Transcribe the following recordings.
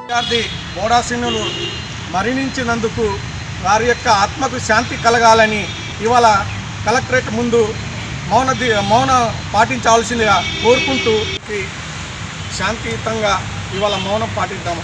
విద్యార్థి బోడాసినులు మరణించినందుకు వారి యొక్క ఆత్మకు శాంతి కలగాలని ఇవాళ కలెక్టరేట్ ముందు మౌన పాటించాల్సిందిగా కోరుకుంటూ శాంతియుతంగా ఇవాళ మౌనం పాటిద్దాము.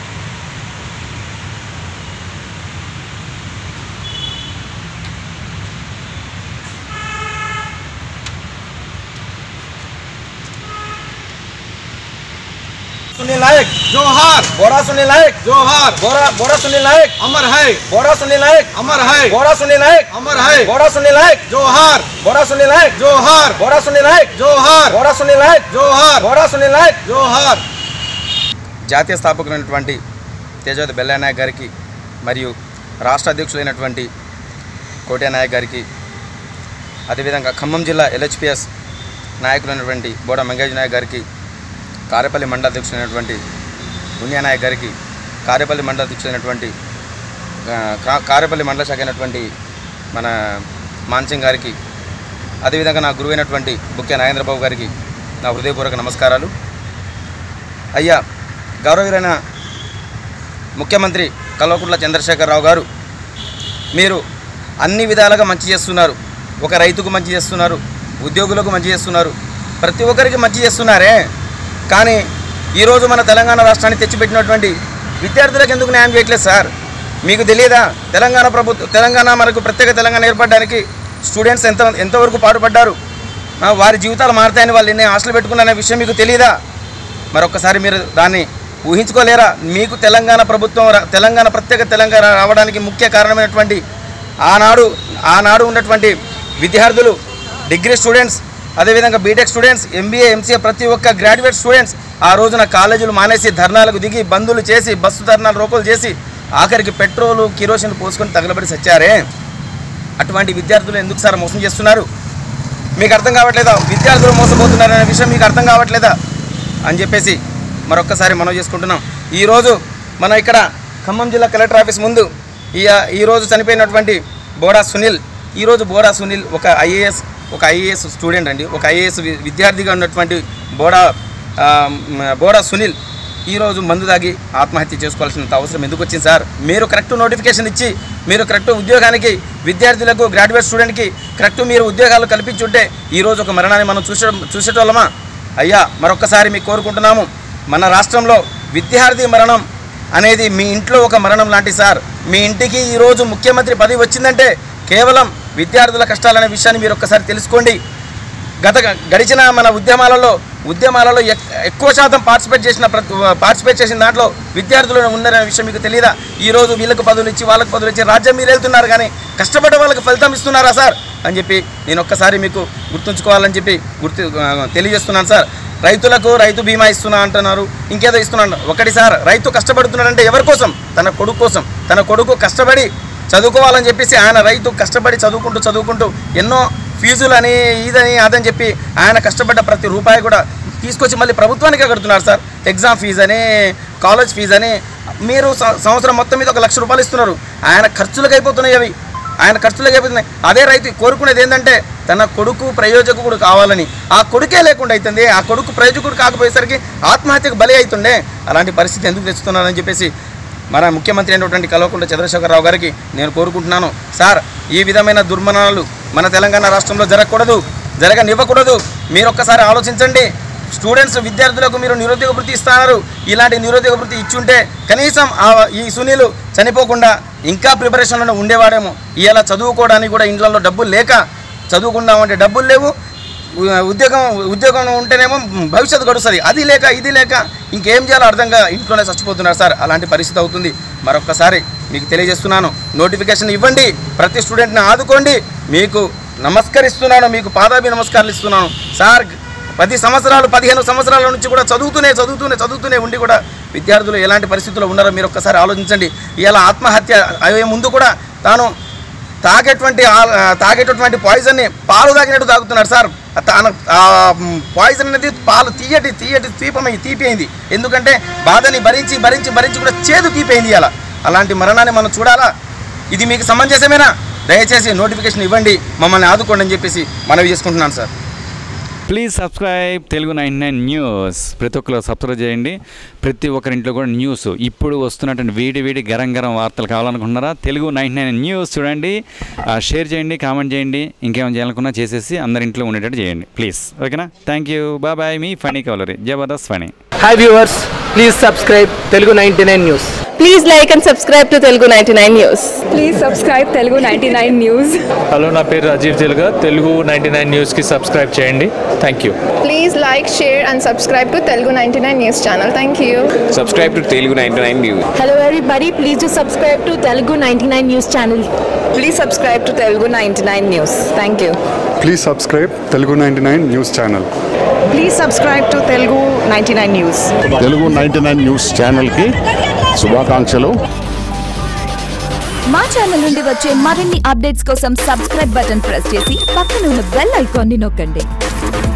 सुनील नायक जोहार, बोरा सुनील नायक जोहार, बोरा सुनील नायक अमर है, बोरा सुनील नायक अमर है, बोरा सुनील नायक अमर है, बोरा सुनील नायक जोहार, बोरा सुनील नायक जोहार, बोरा सुनील नायक जोहार, बोरा सुनील नायक जोहार, बोरा सुनील नायक जोहार. జాతీయ స్థాపకులైనటువంటి తేజవతి బెల్లయ్య నాయక్ గారికి మరియు రాష్ట్ర అధ్యక్షులైనటువంటి కోటయ్య నాయక్ గారికి, అదేవిధంగా ఖమ్మం జిల్లా ఎల్హెచ్పిఎస్ నాయకులైనటువంటి బోడ మంగేజ్ నాయక్ గారికి, కారేపల్లి మండల అధ్యక్షులైనటువంటి పుణ్య నాయక్ గారికి, కారేపల్లి మండల అధ్యక్షులైనటువంటి కారేపల్లి మండల శాఖ అయినటువంటి మన మాన్సింగ్ గారికి, అదేవిధంగా నా గురువైనటువంటి బుక్కే నాగేంద్రబాబు గారికి నా హృదయపూర్వక నమస్కారాలు. అయ్యా, గౌరవమైన ముఖ్యమంత్రి కల్వకుంట్ల చంద్రశేఖరరావు గారు, మీరు అన్ని విధాలుగా మంచి చేస్తున్నారు. ఒక రైతుకు మంచి చేస్తున్నారు, ఉద్యోగులకు మంచి చేస్తున్నారు, ప్రతి ఒక్కరికి మంచి చేస్తున్నారే. కానీ ఈరోజు మన తెలంగాణ రాష్ట్రాన్ని తెచ్చిపెట్టినటువంటి విద్యార్థులకు ఎందుకు న్యాయం చేయట్లేదు సార్? మీకు తెలియదా? తెలంగాణ మనకు ప్రత్యేక తెలంగాణ ఏర్పడడానికి స్టూడెంట్స్ ఎంతవరకు పాటుపడ్డారు, వారి జీవితాలు మారుతాయని వాళ్ళు ఎన్ని ఆశలు పెట్టుకున్నారనే విషయం మీకు తెలియదా? మరొకసారి మీరు దాన్ని ఊహించుకోలేరా? మీకు తెలంగాణ ప్రత్యేక తెలంగాణ రావడానికి ముఖ్య కారణమైనటువంటి ఆనాడు ఉన్నటువంటి విద్యార్థులు, డిగ్రీ స్టూడెంట్స్, అదేవిధంగా బీటెక్ స్టూడెంట్స్, ఎంబీఏ, ఎంసీఏ, ప్రతి ఒక్క గ్రాడ్యుయేట్ స్టూడెంట్స్ ఆ రోజున కాలేజీలు మానేసి ధర్నాలకు దిగి, బంధులు చేసి, బస్సు ధర్నాలు రోకోలు చేసి, ఆఖరికి పెట్రోలు కిరోసిన్ పోసుకొని తగలబడి సచ్చారే. అటువంటి విద్యార్థులు ఎందుకు సార్ మోసం చేస్తున్నారు? మీకు అర్థం కావట్లేదా? విద్యార్థులు మోసపోతున్నారనే విషయం మీకు అర్థం కావట్లేదా అని చెప్పేసి మరొక్కసారి మనం చేసుకుంటున్నాం. ఈరోజు మనం ఇక్కడ ఖమ్మం జిల్లా కలెక్టర్ ఆఫీస్ ముందు ఈరోజు చనిపోయినటువంటి బోడా సునీల్, ఈరోజు బోడా సునీల్ ఒక ఐఏఎస్ స్టూడెంట్ అండి, ఒక ఐఏఎస్ విద్యార్థిగా ఉన్నటువంటి బోడా సునీల్ ఈరోజు మందు తాగి ఆత్మహత్య చేసుకోవాల్సినంత అవసరం ఎందుకు వచ్చింది సార్? మీరు కరెక్ట్ నోటిఫికేషన్ ఇచ్చి, మీరు కరెక్ట్ ఉద్యోగానికి, విద్యార్థులకు, గ్రాడ్యుయేట్ స్టూడెంట్కి కరెక్ట్ మీరు ఉద్యోగాలు కల్పించుంటే ఈరోజు ఒక మరణాన్ని మనం చూసేటోళ్ళమా? అయ్యా, మరొక్కసారి మీకు కోరుకుంటున్నాము, మన రాష్ట్రంలో విద్యార్థి మరణం అనేది మీ ఇంట్లో ఒక మరణం లాంటి సార్. మీ ఇంటికి ఈరోజు ముఖ్యమంత్రి పదవి వచ్చిందంటే కేవలం విద్యార్థుల కష్టాలనే విషయాన్ని మీరు ఒక్కసారి తెలుసుకోండి. గడిచిన మన ఉద్యమాలలో ఎక్కువ శాతం పార్టిసిపేట్ చేసిన దాంట్లో విద్యార్థులు ఉన్నారనే విషయం మీకు తెలియదా? ఈరోజు వీళ్ళకు పదవులు ఇచ్చి, వాళ్ళకు పదవులు ఇచ్చి రాజ్యం మీరు వెళ్తున్నారు, కానీ కష్టపడ్డ వాళ్ళకి ఫలితం ఇస్తున్నారా సార్ అని చెప్పి నేను ఒక్కసారి మీకు గుర్తుంచుకోవాలని చెప్పి తెలియజేస్తున్నాను సార్. రైతులకు రైతు బీమా ఇస్తున్నా అంటున్నారు, ఇంకేదో ఇస్తున్నాను. ఒకటి సార్, రైతు కష్టపడుతున్నాడంటే ఎవరి కోసం? తన కొడుకు కోసం. తన కొడుకు కష్టపడి చదువుకోవాలని చెప్పేసి ఆయన రైతు కష్టపడి చదువుకుంటూ ఎన్నో ఫీజులు అని, ఇదని, అదని చెప్పి ఆయన కష్టపడ్డ ప్రతి రూపాయి కూడా తీసుకొచ్చి మళ్ళీ ప్రభుత్వానికే కడుతున్నారు సార్. ఎగ్జామ్ ఫీజు అని, కాలేజ్ ఫీజు అని మీరు సంవత్సరం మొత్తం మీద 1,00,000 రూపాయలు ఇస్తున్నారు. ఆయన ఖర్చులకు అయిపోతున్నాయి అవి, అదే రైతు కోరుకునేది ఏంటంటే తన కొడుకు ప్రయోజకుడు కావాలని. ఆ కొడుకే లేకుండా అవుతుంది, ఆ కొడుకు ప్రయోజకుడు కాకపోయేసరికి ఆత్మహత్యకు బలి అవుతుండే. అలాంటి పరిస్థితి ఎందుకు తెచ్చుతున్నారని చెప్పేసి మన ముఖ్యమంత్రి అయినటువంటి కల్వకుంట్ల చంద్రశేఖరరావు గారికి నేను కోరుకుంటున్నాను. సార్, ఈ విధమైన దుర్మరణాలు మన తెలంగాణ రాష్ట్రంలో జరగనివ్వకూడదు. మీరు ఒక్కసారి ఆలోచించండి. స్టూడెంట్స్, విద్యార్థులకు మీరు నిరుద్యోగ వృత్తి ఇస్తున్నారు. ఇలాంటి నిరుద్యోగ వృత్తి ఇచ్చుంటే కనీసం ఈ సునీలు చనిపోకుండా ఇంకా ప్రిపరేషన్లో ఉండేవాడేమో. ఇలా చదువుకోవడానికి కూడా ఇంట్లో డబ్బులు లేక చదువుకుందామంటే డబ్బులు లేవు, ఉద్యోగం ఉంటేనేమో భవిష్యత్తు గడుస్తుంది. అది లేక ఇది లేక ఇంకేం చేయాలో అర్థంగా ఇంట్లోనే చచ్చిపోతున్నారు సార్. అలాంటి పరిస్థితి అవుతుంది. మరొక్కసారి మీకు తెలియజేస్తున్నాను, నోటిఫికేషన్ ఇవ్వండి, ప్రతి స్టూడెంట్ని ఆదుకోండి. మీకు నమస్కరిస్తున్నాను, మీకు పాదాభి నమస్కారాలు ఇస్తున్నాను సార్. 10 సంవత్సరాలు 15 సంవత్సరాల నుంచి కూడా చదువుతూనే ఉండి కూడా విద్యార్థులు ఎలాంటి పరిస్థితుల్లో ఉన్నారో మీరు ఒక్కసారి ఆలోచించండి. ఇలా ఆత్మహత్య అయ్యే ముందు కూడా తాను తాగేటటువంటి పాయిజన్ని పాలు తాగినట్టు తాగుతున్నారు సార్. పాయిజన్ అనేది పాలు తీయటి తీపి అయింది. ఎందుకంటే బాధని భరించి కూడా చేదు తీపైంది. అలా అలాంటి మరణాన్ని మనం చూడాలా? ఇది మీకు సమంజసమేనా? దయచేసి నోటిఫికేషన్ ఇవ్వండి, మమ్మల్ని ఆదుకోండి అని చెప్పేసి మనవి చేసుకుంటున్నాను sir. Please subscribe Telugu 99 news. ప్రతి ఒక్కరు సబ్స్క్రైబ్ చేయండి. ప్రతి ఒక్కరింట్లో కూడా న్యూస్ ఇప్పుడు వస్తున్నటువంటి వేడి గరం వార్తలు కావాలనుకుంటున్నారా? తెలుగు 99 న్యూస్ చూడండి, షేర్ చేయండి, కామెంట్ చేయండి, ఇంకేమైనా చేయాలనుకున్నా చేసేసి అందరి ఇంట్లో ఉండేటట్టు చేయండి ప్లీజ్. ఓకేనా? Thank you, bye. మీ ఫనీ కవలరీ, Jabardasth funny. Hi viewers, please subscribe Telugu 99 news. Please like and subscribe to Telugu 99 News. Please subscribe Telugu 99 News. Hello, నా పేరు రాజీవ్ తెలుగా. తెలుగు 99 న్యూస్కి సబ్స్క్రైబ్ చేయండి. Thank you. Please like, share and subscribe to Telugu 99 News channel. Thank you. Subscribe to Telugu 99 News. Hello everybody, please do subscribe to Telugu 99 News channel. Please subscribe to Telugu 99 News. Thank you. Please subscribe Telugu 99 News channel. Please subscribe to Telugu 99 News. Telugu 99 news ఛానల్కి శుభాకాంక్షలు. మా channel నుండి వచ్చే మరిన్ని updates కోసం subscribe button press చేసి పక్కన ఉన్న బెల్ ఐకాన్ని నొక్కండి.